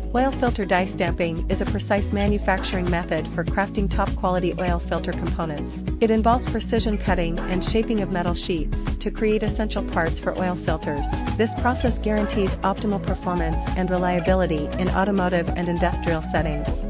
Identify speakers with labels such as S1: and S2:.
S1: Oil filter die stamping is a precise manufacturing method for crafting top-quality oil filter components. It involves precision cutting and shaping of metal sheets to create essential parts for oil filters. This process guarantees optimal performance and reliability in automotive and industrial settings.